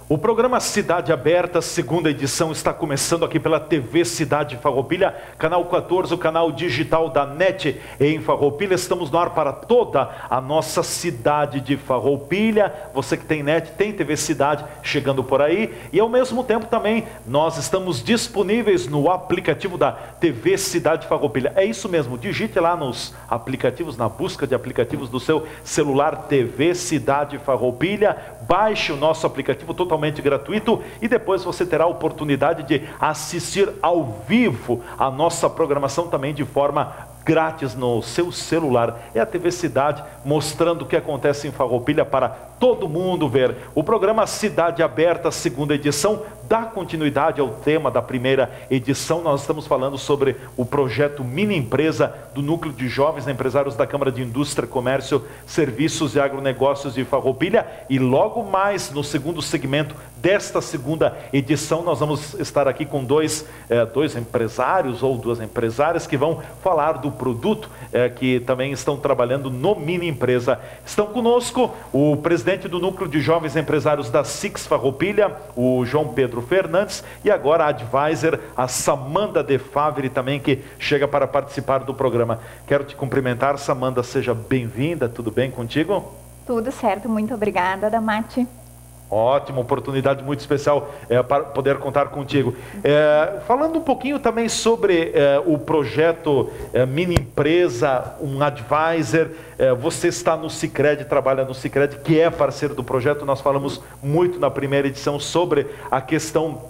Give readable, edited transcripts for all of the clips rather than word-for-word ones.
O programa Cidade Aberta, segunda edição, está começando aqui pela TV Cidade Farroupilha, canal 14, o canal digital da NET em Farroupilha. Estamos no ar para toda a nossa cidade de Farroupilha. Você que tem NET, tem TV Cidade chegando por aí. E ao mesmo tempo também nós estamos disponíveis no aplicativo da TV Cidade Farroupilha. É isso mesmo, digite lá nos aplicativos, na busca de aplicativos do seu celular, TV Cidade Farroupilha. Baixe o nosso aplicativo totalmente gratuito e depois você terá a oportunidade de assistir ao vivo a nossa programação também de forma grátis no seu celular. É a TV Cidade mostrando o que acontece em Farroupilha para todo mundo ver. O programa Cidade Aberta, segunda edição, dá continuidade ao tema da primeira edição. Nós estamos falando sobre o projeto Mini Empresa do Núcleo de Jovens Empresários da Câmara de Indústria, Comércio, Serviços e Agronegócios de Farroupilha. E logo mais, no segundo segmento desta segunda edição, nós vamos estar aqui com dois empresários ou duas empresárias que vão falar do produto que também estão trabalhando no Mini Empresa. Estão conosco o presidente do Núcleo de Jovens Empresários da SIX Farroupilha, o João Pedro Fernandes, e agora a advisor, a Samanda De Favre, também, que chega para participar do programa. Quero te cumprimentar, Samanda, seja bem-vinda, tudo bem contigo? Tudo certo, muito obrigada, Damati. Ótima oportunidade muito especial para poder contar contigo. Falando um pouquinho também sobre o projeto Mini Empresa, um advisor, você está no Sicredi, trabalha no Sicredi, que é parceiro do projeto. Nós falamos muito na primeira edição sobre a questão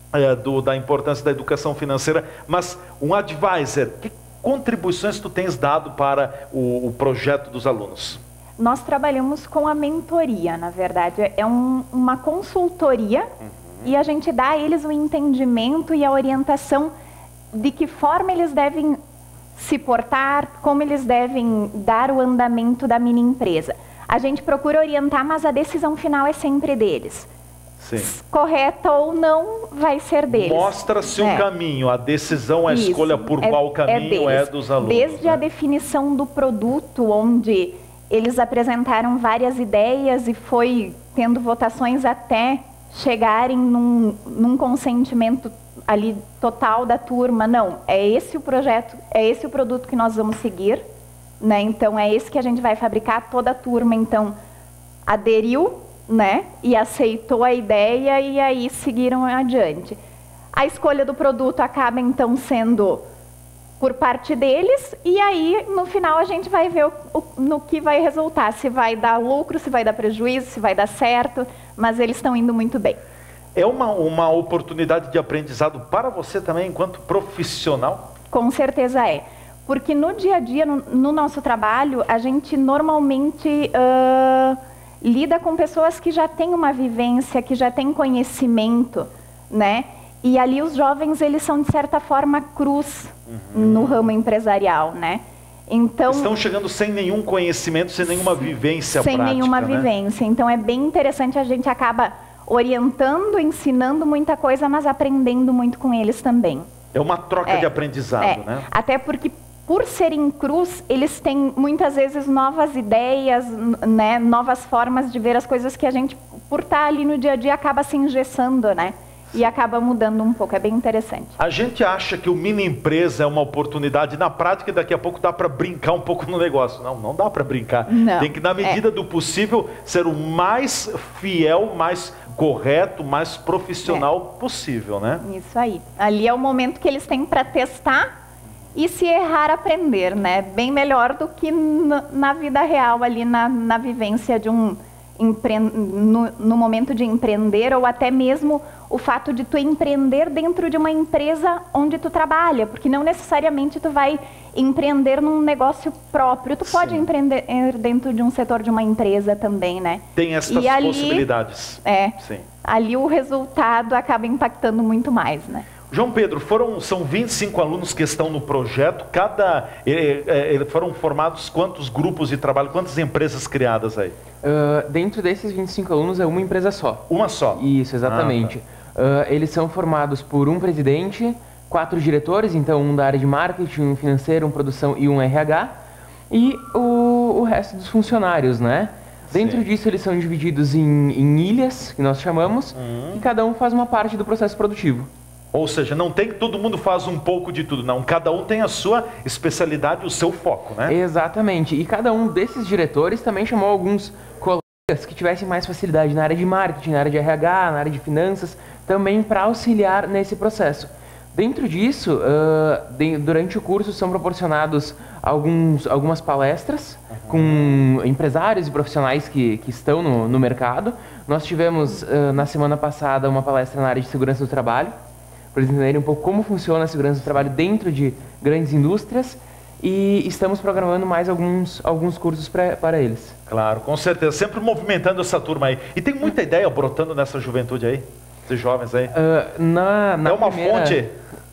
da importância da educação financeira, mas um advisor, que contribuições tu tens dado para o projeto dos alunos? Nós trabalhamos com a mentoria, na verdade, é uma consultoria e a gente dá a eles o entendimento e a orientação de que forma eles devem se portar, como eles devem dar o andamento da mini empresa. A gente procura orientar, mas a decisão final é sempre deles. Sim. Correta ou não, vai ser deles. Mostra-se um caminho, a decisão, a escolha por qual caminho é dos alunos. Desde a definição do produto, onde eles apresentaram várias ideias e foi tendo votações até chegarem num consentimento ali total da turma. Não, é esse o projeto, é esse o produto que nós vamos seguir, né? Então é esse que a gente vai fabricar. Toda a turma então aderiu, né? E aceitou a ideia e aí seguiram adiante. A escolha do produto acaba então sendo por parte deles, e aí no final a gente vai ver no que vai resultar, se vai dar lucro, se vai dar prejuízo, se vai dar certo, mas eles estão indo muito bem. É uma oportunidade de aprendizado para você também, enquanto profissional? Com certeza é, porque no dia a dia, no nosso trabalho, a gente normalmente lida com pessoas que já têm uma vivência, que já têm conhecimento, né? E ali os jovens, eles são de certa forma cruz no ramo empresarial, né? Então, estão chegando sem nenhum conhecimento, sem nenhuma vivência prática. Sem nenhuma né? vivência. Então é bem interessante, a gente acaba orientando, ensinando muita coisa, mas aprendendo muito com eles também. É uma troca de aprendizado, né? Até porque, por serem cruz, eles têm muitas vezes novas ideias, né? Novas formas de ver as coisas que a gente, por estar ali no dia a dia, acaba se engessando, né? E acaba mudando um pouco, é bem interessante. A gente acha que o Mini Empresa é uma oportunidade, na prática, e daqui a pouco dá para brincar um pouco no negócio. Não, não dá para brincar. Não. Tem que, na medida do possível, ser o mais fiel, mais correto, mais profissional possível, né? Isso aí. Ali é o momento que eles têm para testar e, se errar, aprender, né? Bem melhor do que na vida real, ali na vivência de no momento de empreender, ou até mesmo o fato de tu empreender dentro de uma empresa onde tu trabalha, porque não necessariamente tu vai empreender num negócio próprio, tu pode empreender dentro de um setor de uma empresa também, né? Tem essas possibilidades. Sim. Ali o resultado acaba impactando muito mais, né? João Pedro, são 25 alunos que estão no projeto, foram formados quantos grupos de trabalho, quantas empresas criadas aí? Dentro desses 25 alunos é uma empresa só. Uma só? Isso, exatamente. Eles são formados por um presidente, 4 diretores, então um da área de marketing, um financeiro, um produção e um RH, e o resto dos funcionários, né? Dentro Sim. disso, eles são divididos em ilhas, que nós chamamos, e cada um faz uma parte do processo produtivo. Ou seja, não tem que todo mundo faz um pouco de tudo, não. Cada um tem a sua especialidade, o seu foco, né? Exatamente. E cada um desses diretores também chamou alguns colegas que tivessem mais facilidade na área de marketing, na área de RH, na área de finanças, também para auxiliar nesse processo. Dentro disso, durante o curso são proporcionados algumas palestras com empresários e profissionais que estão no mercado. Nós tivemos na semana passada uma palestra na área de segurança do trabalho, para eles entenderem um pouco como funciona a segurança do trabalho dentro de grandes indústrias, e estamos programando mais alguns cursos para eles. Claro, com certeza. Sempre movimentando essa turma aí. E tem muita ideia brotando nessa juventude aí? Esses jovens aí? É uma fonte?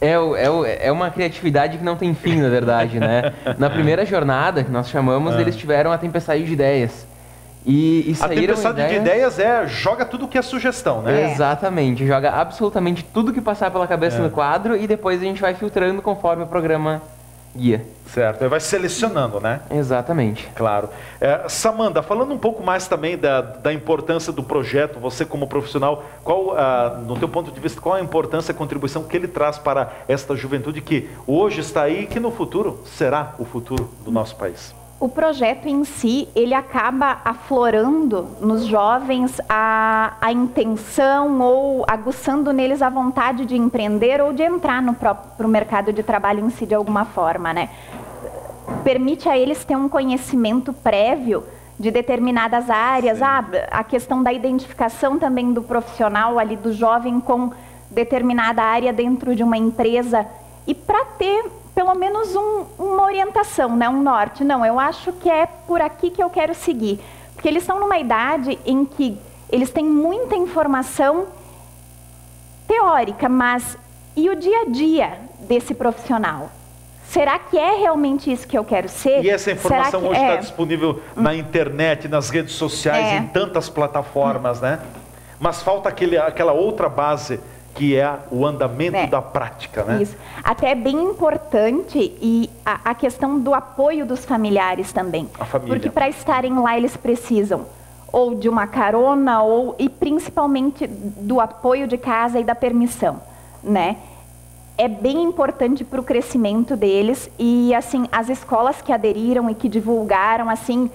É uma criatividade que não tem fim, na verdade, né? Na primeira jornada, que nós chamamos, eles tiveram a tempestade de ideias. E a saíram tempestade de ideias joga tudo que é sugestão, né? Exatamente, joga absolutamente tudo que passar pela cabeça no quadro e depois a gente vai filtrando conforme o programa guia. Certo, aí vai selecionando, né? Exatamente. Claro. Samanda, falando um pouco mais também da importância do projeto, você como profissional, no teu ponto de vista, qual a importância e a contribuição que ele traz para esta juventude que hoje está aí e que no futuro será o futuro do nosso país? O projeto em si, ele acaba aflorando nos jovens a intenção ou aguçando neles a vontade de empreender ou de entrar no próprio mercado de trabalho em si de alguma forma, né? Permite a eles ter um conhecimento prévio de determinadas áreas, a questão da identificação também do profissional ali, do jovem com determinada área dentro de uma empresa, e para ter pelo menos uma orientação, né? Um norte. Não, eu acho que é por aqui que eu quero seguir. Porque eles estão numa idade em que eles têm muita informação teórica, mas e o dia a dia desse profissional? Será que é realmente isso que eu quero ser? E essa informação hoje está disponível na internet, nas redes sociais, em tantas plataformas, né? Mas falta aquela outra base, que é o andamento da prática, né? Isso. Até é bem importante e a questão do apoio dos familiares também. A família. Porque para estarem lá eles precisam ou de uma carona e principalmente do apoio de casa e da permissão, né? É bem importante para o crescimento deles e, assim, as escolas que aderiram e que divulgaram, assim,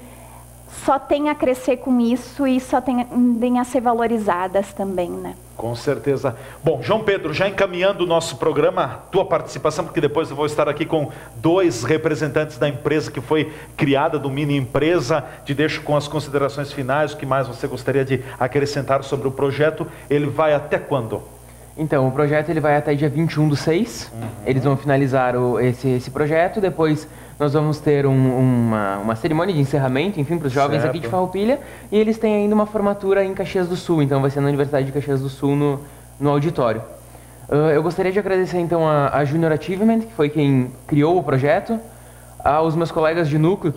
só tem a crescer com isso e só tendem a ser valorizadas também, né? Com certeza. Bom, João Pedro, já encaminhando o nosso programa, tua participação, porque depois eu vou estar aqui com 2 representantes da empresa que foi criada, do Mini Empresa. Te deixo com as considerações finais, o que mais você gostaria de acrescentar sobre o projeto. Ele vai até quando? Então, o projeto ele vai até dia 21/6. Eles vão finalizar esse projeto, depois nós vamos ter uma cerimônia de encerramento, enfim, para os jovens aqui de Farroupilha, e eles têm ainda uma formatura em Caxias do Sul, então vai ser na Universidade de Caxias do Sul, no auditório. Eu gostaria de agradecer então a Junior Achievement, que foi quem criou o projeto, aos meus colegas de núcleo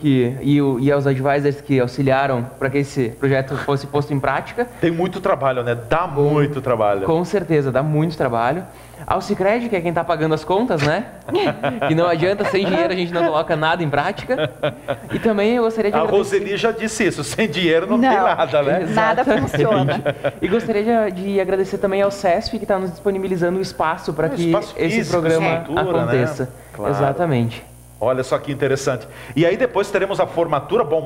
e aos advisors que auxiliaram para que esse projeto fosse posto em prática. Tem muito trabalho, né? Dá muito trabalho. Com certeza, dá muito trabalho. Ao Sicredi, que é quem está pagando as contas, né? Que não adianta, sem dinheiro a gente não coloca nada em prática. E também eu gostaria de agradecer... A Roseli já disse isso, sem dinheiro não tem nada, né? Nada funciona. E gostaria de agradecer também ao CESF, que está nos disponibilizando o espaço para que esse programa aconteça. Né? Claro. Exatamente. Olha só que interessante. E aí depois teremos a formatura. Bom,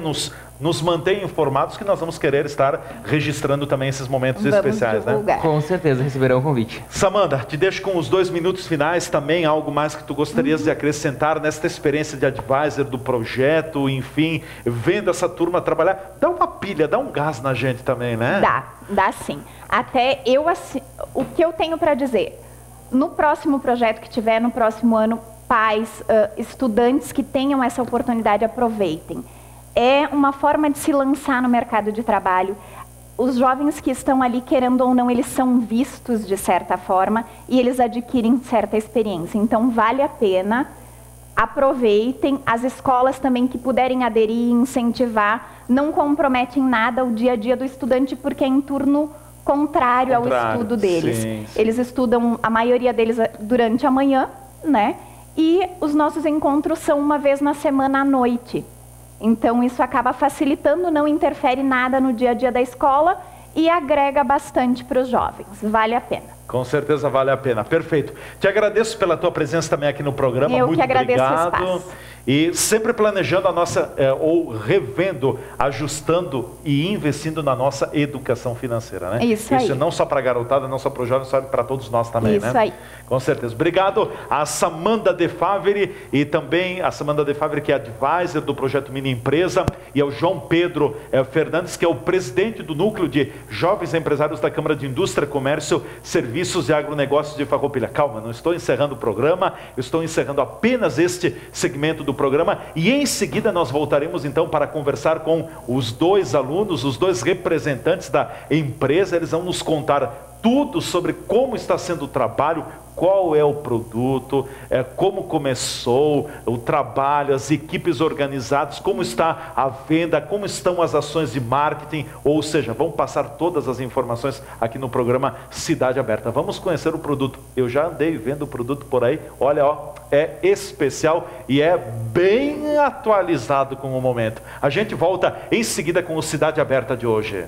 nos mantenham informados que nós vamos querer estar registrando também esses momentos especiais, né? Com certeza receberão o convite. Samanda, te deixo com os 2 minutos finais também, algo mais que tu gostarias de acrescentar nesta experiência de advisor do projeto, enfim, vendo essa turma trabalhar. Dá uma pilha, dá um gás na gente também, né? Dá sim. Até o que eu tenho para dizer, no próximo projeto que tiver, no próximo ano, pais, estudantes que tenham essa oportunidade, aproveitem. É uma forma de se lançar no mercado de trabalho. Os jovens que estão ali, querendo ou não, eles são vistos de certa forma e eles adquirem certa experiência. Então, vale a pena, aproveitem. As escolas também que puderem aderir e incentivar, não comprometem nada o dia a dia do estudante, porque é em turno contrário ao estudo deles. Sim. Eles estudam, a maioria deles, durante a manhã, né? E os nossos encontros são uma vez na semana à noite. Então isso acaba facilitando, não interfere nada no dia a dia da escola e agrega bastante para os jovens. Vale a pena. Com certeza vale a pena. Perfeito. Te agradeço pela tua presença também aqui no programa. Eu muito que agradeço obrigado. o espaço. E sempre planejando a nossa, ou revendo, ajustando e investindo na nossa educação financeira, né? Isso aí. Não só para a garotada, não só para os jovens, só para todos nós também, né? Isso aí. Com certeza. Obrigado a Samanda De Favre e também a Samanda De Favre, que é advisor do projeto Mini Empresa, e ao João Pedro Fernandes, que é o presidente do Núcleo de Jovens Empresários da Câmara de Indústria, Comércio, Serviços e Agronegócios de Farroupilha. Calma, não estou encerrando o programa, eu estou encerrando apenas este segmento do programa e em seguida nós voltaremos então para conversar com os dois alunos, os dois representantes da empresa. Eles vão nos contar tudo sobre como está sendo o trabalho, qual é o produto, como começou o trabalho, as equipes organizadas, como está a venda, como estão as ações de marketing, ou seja, vão passar todas as informações aqui no programa Cidade Aberta. Vamos conhecer o produto. Eu já andei vendo o produto por aí, olha, ó, é especial e é bem atualizado com o momento. A gente volta em seguida com o Cidade Aberta de hoje.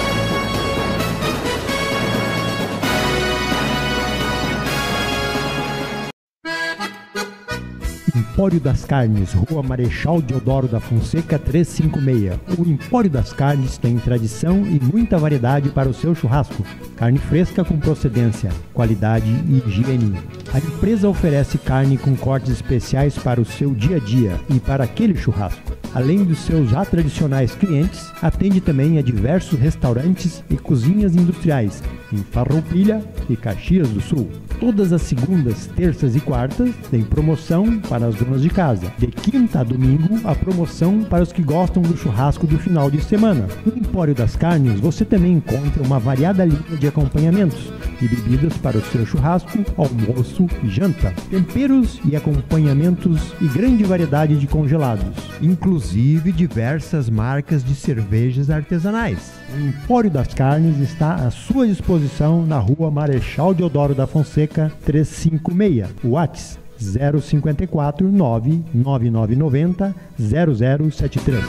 Empório das Carnes, Rua Marechal Deodoro da Fonseca 356. O Empório das Carnes tem tradição e muita variedade para o seu churrasco. Carne fresca com procedência, qualidade e higiene. A empresa oferece carne com cortes especiais para o seu dia a dia e para aquele churrasco. Além dos seus já tradicionais clientes, atende também a diversos restaurantes e cozinhas industriais em Farroupilha e Caxias do Sul. Todas as segundas, terças e quartas tem promoção para as donas de casa. De quinta a domingo, a promoção para os que gostam do churrasco do final de semana. No Empório das Carnes, você também encontra uma variada linha de acompanhamentos e bebidas para o seu churrasco, almoço e janta. Temperos e acompanhamentos e grande variedade de congelados, inclusive diversas marcas de cervejas artesanais. O Empório das Carnes está à sua disposição na Rua Marechal Deodoro da Fonseca 356. WhatsApp 054 99990 0073.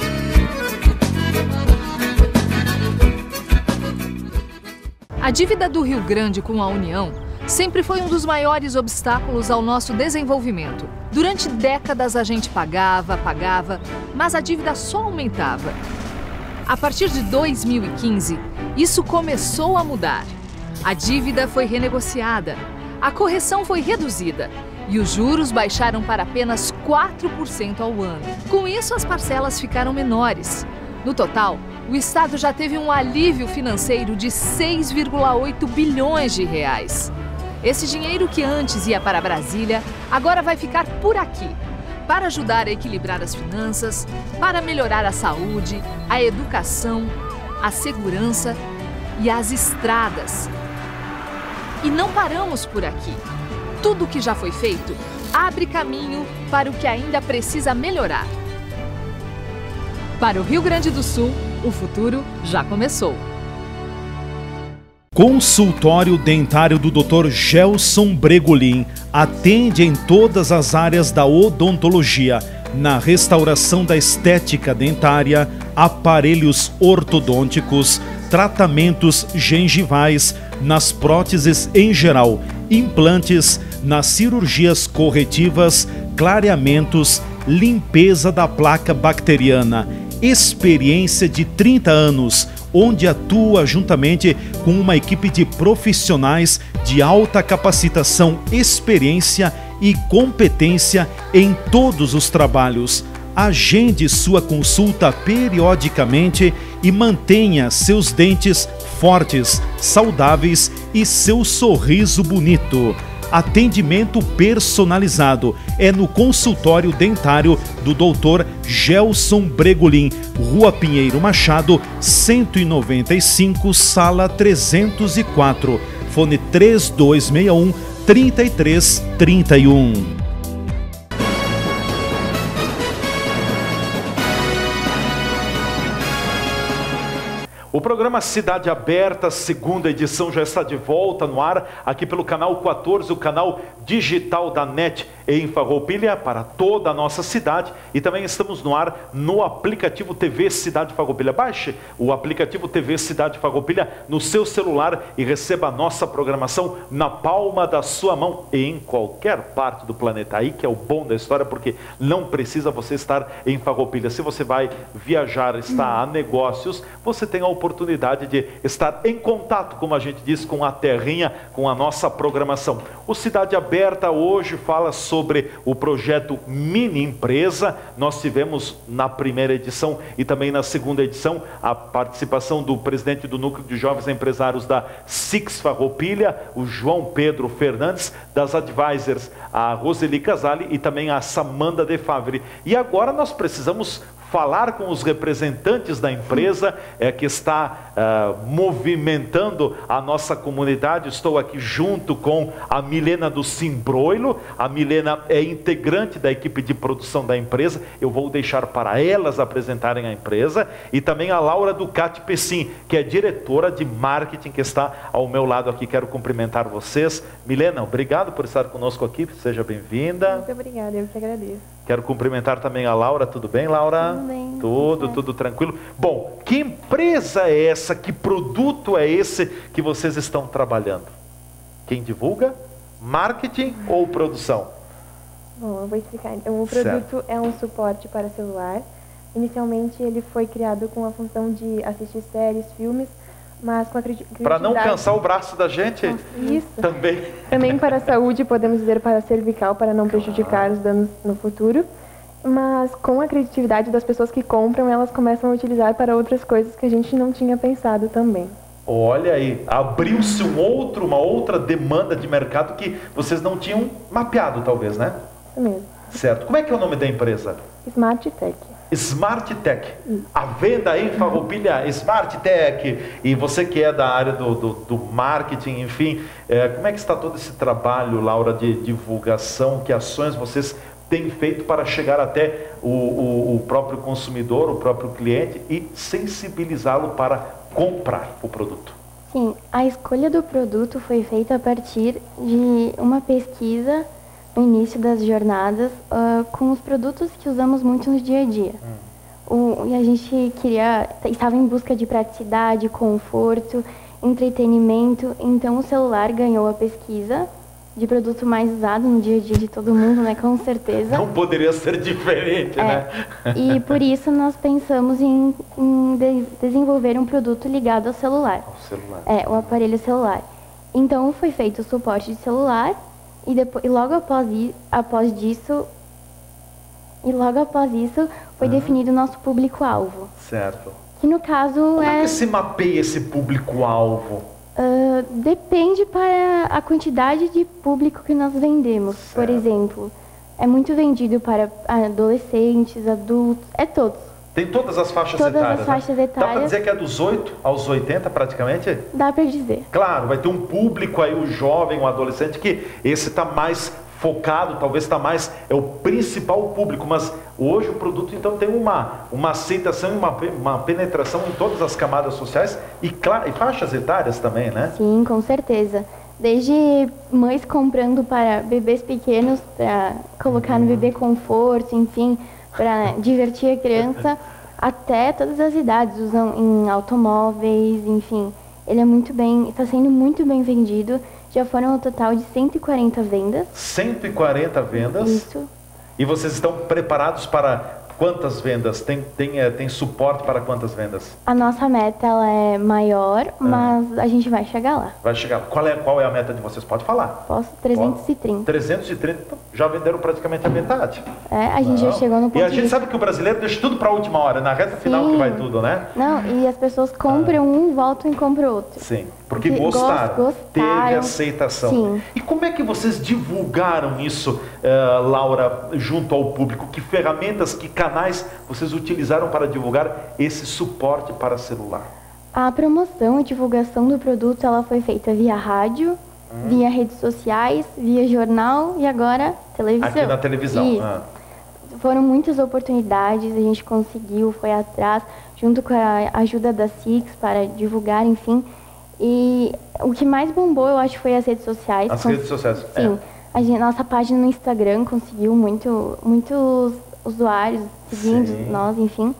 A dívida do Rio Grande com a União sempre foi um dos maiores obstáculos ao nosso desenvolvimento. Durante décadas a gente pagava, mas a dívida só aumentava. A partir de 2015, isso começou a mudar. A dívida foi renegociada, a correção foi reduzida e os juros baixaram para apenas 4% ao ano. Com isso, as parcelas ficaram menores. No total, o Estado já teve um alívio financeiro de 6,8 bilhões de reais. Esse dinheiro que antes ia para Brasília, agora vai ficar por aqui, para ajudar a equilibrar as finanças, para melhorar a saúde, a educação, a segurança e as estradas. E não paramos por aqui. Tudo o que já foi feito abre caminho para o que ainda precisa melhorar. Para o Rio Grande do Sul, o futuro já começou. Consultório dentário do Dr. Gelson Bregolin atende em todas as áreas da odontologia, na restauração da estética dentária, aparelhos ortodônticos, tratamentos gengivais, nas próteses em geral, implantes, nas cirurgias corretivas, clareamentos, limpeza da placa bacteriana. Experiência de 30 anos, onde atua juntamente com uma equipe de profissionais de alta capacitação, experiência e competência em todos os trabalhos. Agende sua consulta periodicamente e mantenha seus dentes fortes, saudáveis e seu sorriso bonito. Atendimento personalizado é no consultório dentário do Dr. Gelson Bregolin, Rua Pinheiro Machado, 195, sala 304, fone 3261 3331. O programa Cidade Aberta, segunda edição, já está de volta no ar, aqui pelo canal 14, o canal digital da NET em Farroupilha, para toda a nossa cidade, e também estamos no ar no aplicativo TV Cidade Farroupilha. Baixe o aplicativo TV Cidade Farroupilha no seu celular e receba a nossa programação na palma da sua mão em qualquer parte do planeta. Aí que é o bom da história, porque não precisa você estar em Farroupilha. Se você vai viajar, está a negócios, você tem a oportunidade de estar em contato, como a gente diz, com a terrinha, com a nossa programação. O Cidade Aberta hoje fala sobre o projeto Mini Empresa. Nós tivemos na primeira edição e também na segunda edição a participação do presidente do Núcleo de Jovens Empresários da Six Farroupilha, o João Pedro Fernandes, das Advisors, a Roseli Casali e também a Samanda De Favre. E agora nós precisamos falar com os representantes da empresa que está movimentando a nossa comunidade. Estou aqui junto com a Milena do Simbroilo. A Milena é integrante da equipe de produção da empresa. Eu vou deixar para elas apresentarem a empresa. E também a Laura Ducati Pessim, que é diretora de marketing, que está ao meu lado aqui. Quero cumprimentar vocês. Milena, obrigado por estar conosco aqui. Seja bem-vinda. Muito obrigada, eu que agradeço. Quero cumprimentar também a Laura. Tudo bem, Laura? Tudo bem. Tudo tranquilo. Bom, que empresa é essa? Que produto é esse que vocês estão trabalhando? Quem divulga? Marketing ou produção? Bom, eu vou explicar. Então, o produto é um suporte para celular. Inicialmente ele foi criado com a função de assistir séries, filmes, mas com a criatividade... Para não cansar o braço da gente? Isso. Também. Também para a saúde, podemos dizer para a cervical, para não prejudicar os danos no futuro. Mas com a criatividade das pessoas que compram, elas começam a utilizar para outras coisas que a gente não tinha pensado também. Olha aí, abriu-se uma outra demanda de mercado que vocês não tinham mapeado, talvez, né? Isso mesmo. Certo. Como é que é o nome da empresa? Smart Tech. Smart Tech. A venda aí em Farroupilha, Smart Tech. E você que é da área do marketing, enfim, como é que está todo esse trabalho, Laura, de divulgação? Que ações vocês têm feito para chegar até o próprio consumidor, o próprio cliente e sensibilizá-lo para comprar o produto? Sim, a escolha do produto foi feita a partir de uma pesquisa no início das jornadas com os produtos que usamos muito no dia a dia. E a gente estava em busca de praticidade, conforto, entretenimento, então o celular ganhou a pesquisa de produto mais usado no dia a dia de todo mundo, né? Com certeza. Não poderia ser diferente, né? E por isso nós pensamos em desenvolver um produto ligado ao celular. Ao celular. O aparelho celular. Então foi feito o suporte de celular e logo após isso foi definido o nosso público-alvo. Certo. Que no caso Como é que se mapeia esse público-alvo? Depende para a quantidade de público que nós vendemos. Certo. Por exemplo, é muito vendido para adolescentes, adultos, todos. Tem todas as faixas Todas etárias, as faixas né? etárias. Dá para dizer que é dos 8 aos 80 praticamente? Dá para dizer. Claro, vai ter um público aí, o jovem, o adolescente, que esse está mais focado, talvez está mais, é o principal público, mas hoje o produto então tem uma aceitação e uma penetração em todas as camadas sociais e faixas etárias também, né? Sim, com certeza. Desde mães comprando para bebês pequenos, para colocar no bebê conforto, enfim, para divertir a criança, até todas as idades, usam em automóveis, enfim. Ele está sendo muito bem vendido. Já foram um total de 140 vendas. 140 vendas? Isso. E vocês estão preparados para quantas vendas? Tem suporte para quantas vendas? A nossa meta ela é maior, mas a gente vai chegar lá. Vai chegar lá. Qual é a meta de vocês? Pode falar. Posso? 330. 330, então, já venderam praticamente a metade. A gente já chegou no ponto. E a gente sabe que o brasileiro deixa tudo para a última hora, na reta final que vai tudo, né? Não, e as pessoas compram um, voltam e compram outro. Sim, porque gostaram, teve aceitação. Sim. E como é que vocês divulgaram isso, Laura, junto ao público? Que ferramentas, que canais vocês utilizaram para divulgar esse suporte para celular? A promoção e divulgação do produto ela foi feita via rádio, via redes sociais, via jornal e agora televisão. Aqui na televisão. Foram muitas oportunidades, a gente conseguiu, foi atrás, junto com a ajuda da Six para divulgar, enfim. E o que mais bombou, eu acho, foi as redes sociais. As redes sociais. Sim. Nossa página no Instagram conseguiu muitos usuários seguindo nós, enfim.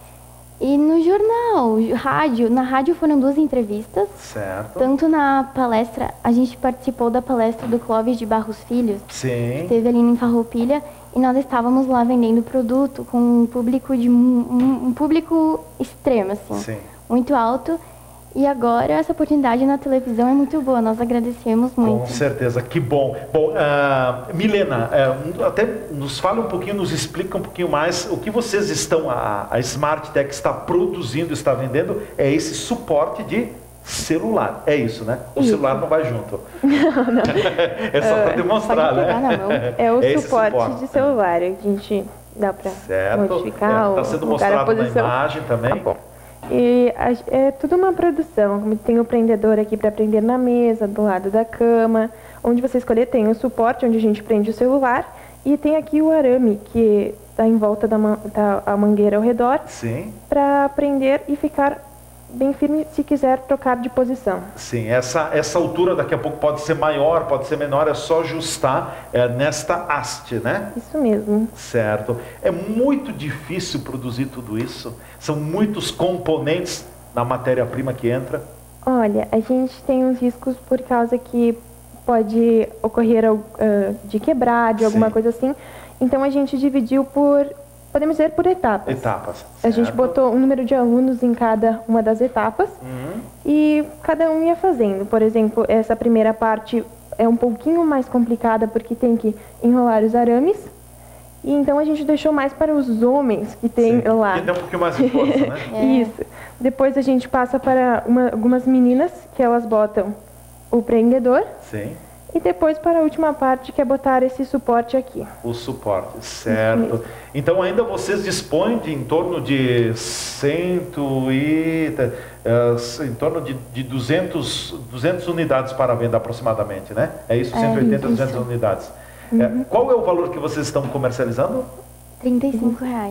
E no jornal, na rádio foram 2 entrevistas. Certo. Tanto na palestra, a gente participou da palestra do Clóvis de Barros Filhos, Sim. que esteve ali em Farroupilha, e nós estávamos lá vendendo produto com um público um público extremo, assim, Sim. muito alto. E agora essa oportunidade na televisão é muito boa, nós agradecemos muito. Com certeza, que bom. Bom, Milena, até nos fala um pouquinho, nos explica um pouquinho mais o que vocês estão, a Smart Tech está produzindo, está vendendo, é esse suporte de celular, é isso, né? O celular não vai junto. Não. É só para demonstrar, pode pegar né? na mão. É o suporte de celular, a gente dá para modificar está sendo o lugar, a mostrado na posição. imagem também. Tá bom. E é tudo uma produção, como tem o prendedor aqui para prender na mesa, do lado da cama, onde você escolher tem o suporte, onde a gente prende o celular, e tem aqui o arame, que está em volta tá a mangueira ao redor, para prender e ficar bem firme se quiser trocar de posição. Sim, essa altura daqui a pouco pode ser maior, pode ser menor, é só ajustar nesta haste, né? Isso mesmo. Certo. É muito difícil produzir tudo isso? São muitos componentes na matéria-prima que entra? Olha, a gente tem uns riscos por causa que pode ocorrer de quebrar, de alguma coisa assim. Então a gente dividiu podemos dizer por etapas. Etapas. A gente botou um número de alunos em cada uma das etapas e cada um ia fazendo. Por exemplo, essa primeira parte é um pouquinho mais complicada porque tem que enrolar os arames. E então a gente deixou mais para os homens que tem lá. Que dá um pouquinho mais de força, né? Isso. Depois a gente passa para algumas meninas que elas botam o prendedor. Sim. E depois para a última parte, que é botar esse suporte aqui. O suporte, certo. Então ainda vocês dispõem de em torno de em torno de 200 unidades para venda aproximadamente, né? É isso, 180, 200 unidades. Qual é o valor que vocês estão comercializando? R$35.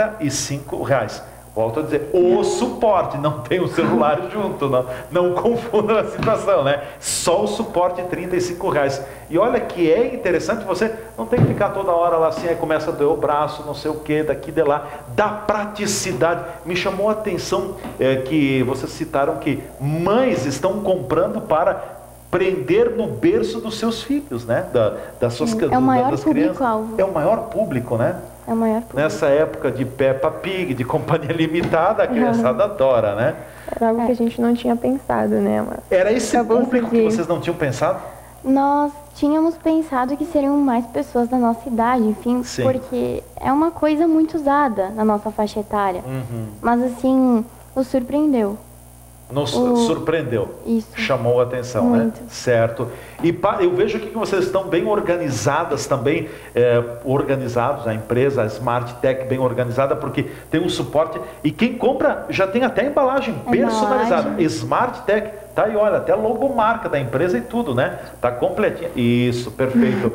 R$35. Volto a dizer, o suporte, não tem o celular junto, não confunda a situação, né? Só o suporte R$35. E olha que é interessante, você não tem que ficar toda hora lá assim, aí começa a doer o braço, não sei o que, daqui de lá, da praticidade. Me chamou a atenção que vocês citaram que mães estão comprando para prender no berço dos seus filhos, né? Das suas crianças. É o maior público-alvo. É o maior público, né? É o maior público. Nessa época de Peppa Pig, de Companhia Limitada, a criançada adora, né? Era algo que a gente não tinha pensado, né? Mas era esse público que vocês não tinham pensado? Nós tínhamos pensado que seriam mais pessoas da nossa idade, enfim, porque é uma coisa muito usada na nossa faixa etária. Mas assim, nos surpreendeu. Nos surpreendeu. Isso. Chamou a atenção, muito, né? Certo. E eu vejo aqui que vocês estão bem organizadas também, organizados, a empresa, a Smart Tech bem organizada, porque tem um suporte, e quem compra já tem até embalagem personalizada. Smart Tech, tá aí, olha, até a logomarca da empresa e tudo, né? Tá completinha. Isso, perfeito.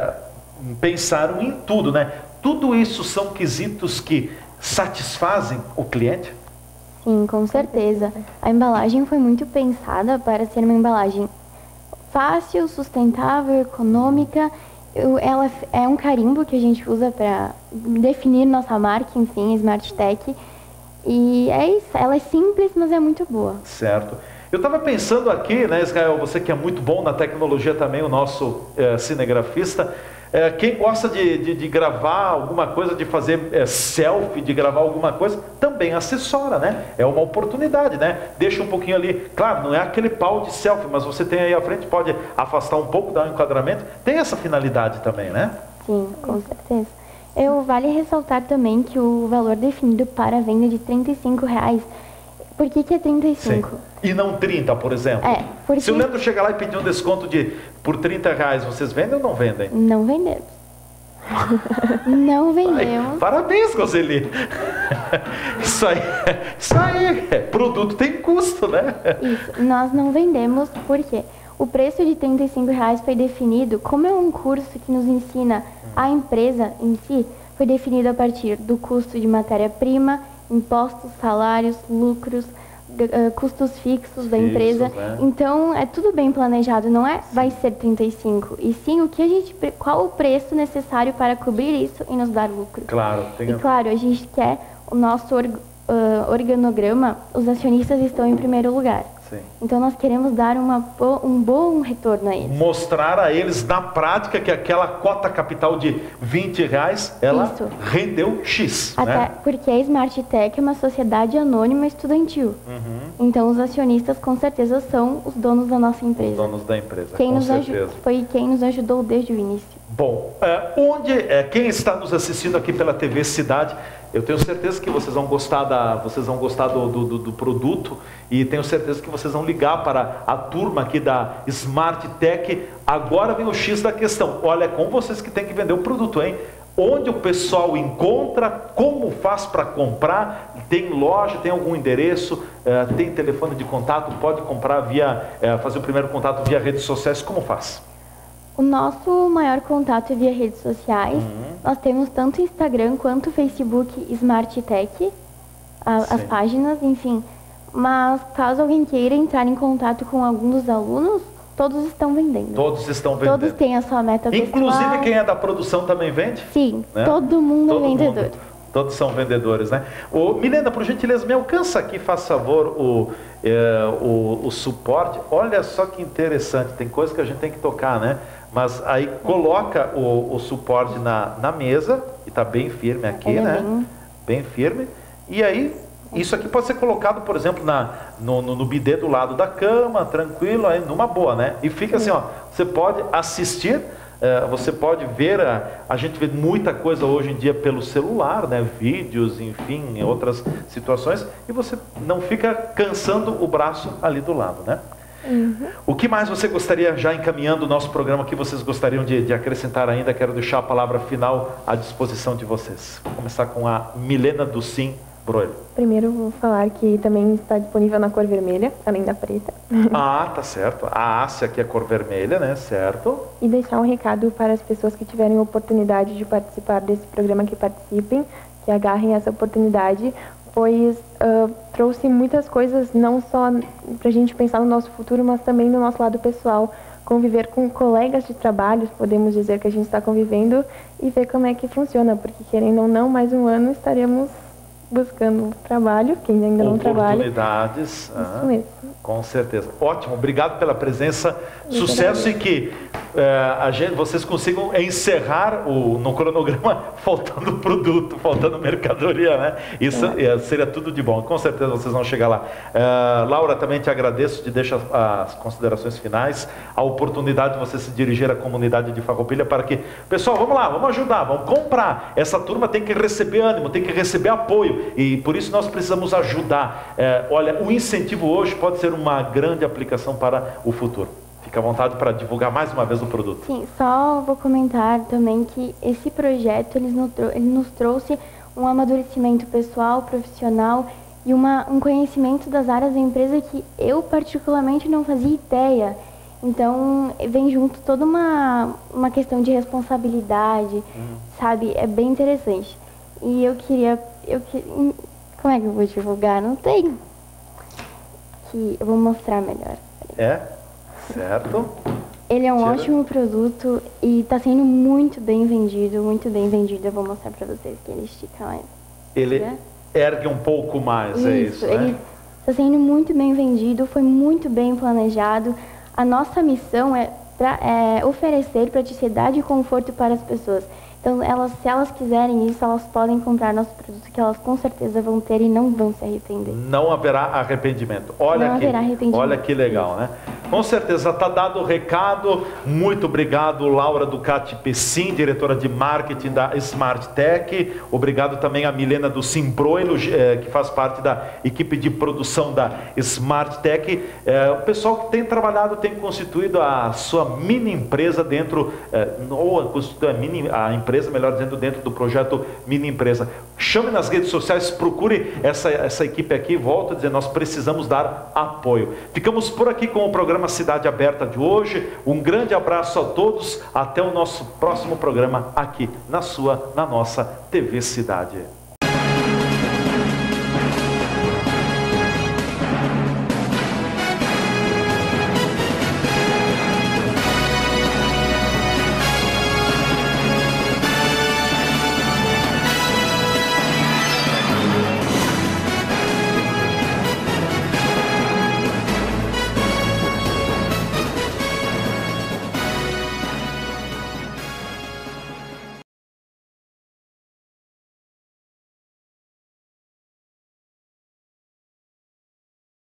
Pensaram em tudo, né? Tudo isso são quesitos que satisfazem o cliente? Sim, com certeza. A embalagem foi muito pensada para ser uma embalagem fácil, sustentável, econômica. Ela é um carimbo que a gente usa para definir nossa marca, enfim, Smart Tech. E é isso, ela é simples, mas é muito boa. Certo. Eu estava pensando aqui, né, Israel, você que é muito bom na tecnologia também, o nosso cinegrafista, quem gosta de gravar alguma coisa, de fazer selfie, de gravar alguma coisa, também assessora, né? É uma oportunidade, né? Deixa um pouquinho ali, claro, não é aquele pau de selfie, mas você tem aí à frente, pode afastar um pouco, dar um enquadramento, tem essa finalidade também, né? Sim, com certeza. Vale ressaltar também que o valor definido para a venda de R$35, por que é 35? Sim. E não 30, por exemplo? Porque... Se o Leandro chegar lá e pedir um desconto por R$30, vocês vendem ou não vendem? Não vendemos. Não vendemos. Ai, parabéns, Roseli. Isso aí. Produto tem custo, né? Isso. Nós não vendemos porque o preço de R$35 foi definido, como é um curso que nos ensina a empresa em si, foi definido a partir do custo de matéria-prima, impostos, salários, lucros, custos fixos da empresa. Né? Então, é tudo bem planejado, não é vai ser 35, e sim qual o preço necessário para cobrir isso e nos dar lucro. Claro. E claro, a gente quer o nosso organograma, os acionistas estão em primeiro lugar. Sim. Então nós queremos dar um bom retorno a eles. Mostrar a eles na prática que aquela cota capital de R$20, ela rendeu X. Até né? porque a Smart Tech é uma sociedade anônima estudantil. Então os acionistas com certeza são os donos da nossa empresa. Os donos da empresa, Foi quem nos ajudou desde o início. Bom, quem está nos assistindo aqui pela TV Cidade, eu tenho certeza que vocês vão gostar do produto, e tenho certeza que vocês vão ligar para a turma aqui da Smart Tech. Agora vem o X da questão. Olha, é com vocês que tem que vender o produto, hein? Onde o pessoal encontra, como faz para comprar, tem loja, tem algum endereço, tem telefone de contato, pode comprar fazer o primeiro contato via redes sociais, como faz? O nosso maior contato é via redes sociais. Nós temos tanto Instagram quanto Facebook Smart Tech, as páginas, enfim. Mas caso alguém queira entrar em contato com algum dos alunos, todos estão vendendo. Todos estão vendendo. Todos têm a sua meta pessoal. Inclusive quem é da produção também vende? Sim, né? todo mundo é vendedor. Todos são vendedores, né? Milena, por gentileza, me alcança aqui, faz favor, o suporte. Olha só que interessante, tem coisa que a gente tem que tocar, né? Mas aí coloca o suporte na mesa, e está bem firme aqui, né? Bem firme. E aí, isso aqui pode ser colocado, por exemplo, no bidê do lado da cama, tranquilo, aí numa boa, né? E fica assim, ó, você pode assistir, você pode ver, a gente vê muita coisa hoje em dia pelo celular, né? Vídeos, enfim, outras situações, e você não fica cansando o braço ali do lado, né? O que mais você gostaria, já encaminhando o nosso programa, que vocês gostariam de acrescentar ainda? Quero deixar a palavra final à disposição de vocês. Vou começar com a Milena do Sim Broilo. Primeiro vou falar que também está disponível na cor vermelha, além da preta. Ah, tá certo. A Ásia aqui é cor vermelha, né? Certo. E deixar um recado para as pessoas que tiverem oportunidade de participar desse programa, que participem, que agarrem essa oportunidade, pois trouxe muitas coisas, não só para a gente pensar no nosso futuro, mas também no nosso lado pessoal. Conviver com colegas de trabalho, podemos dizer que a gente está convivendo, e ver como é que funciona, porque querendo ou não, mais um ano estaremos buscando trabalho, quem ainda não trabalha. Oportunidades. Isso mesmo. Com certeza. Ótimo, obrigado pela presença. Sucesso, e que vocês consigam encerrar no cronograma faltando produto, faltando mercadoria, né? Isso seria tudo de bom. Com certeza vocês vão chegar lá. Laura, também te agradeço, te deixo as considerações finais, a oportunidade de você se dirigir à comunidade de Farroupilha para que, pessoal, vamos lá, vamos ajudar, vamos comprar. Essa turma tem que receber ânimo, tem que receber apoio, e por isso nós precisamos ajudar. Olha, o incentivo hoje pode ser uma grande aplicação para o futuro. Fica à vontade para divulgar mais uma vez o produto. Sim, só vou comentar também que esse projeto ele nos trouxe um amadurecimento pessoal, profissional, e um conhecimento das áreas da empresa que eu particularmente não fazia ideia. Então vem junto toda uma questão de responsabilidade, sabe? É bem interessante. E como é que eu vou divulgar? Não tem. Eu vou mostrar melhor. Certo. Ele é um ótimo produto e está sendo muito bem vendido, muito bem vendido. Eu vou mostrar para vocês que ele estica mais. Ele ergue um pouco mais, é isso, né? Ele está sendo muito bem vendido, foi muito bem planejado. A nossa missão é oferecer praticidade e conforto para as pessoas. Então, se elas quiserem isso, elas podem comprar nosso produto, que elas com certeza vão ter e não vão se arrepender. Não haverá arrependimento. Olha que legal, né? Com certeza, está dado o recado. Muito obrigado, Laura Ducati Pessim, diretora de marketing da Smart Tech. Obrigado também a Milena do Sim Broilo, que faz parte da equipe de produção da Smart Tech. O pessoal que tem trabalhado, tem constituído a sua mini empresa dentro, a empresa, melhor dizendo, dentro do projeto Mini Empresa. Chame nas redes sociais, procure essa equipe aqui. Volto a dizer, nós precisamos dar apoio. Ficamos por aqui com o programa Cidade Aberta de hoje. Um grande abraço a todos. Até o nosso próximo programa aqui na nossa TV Cidade.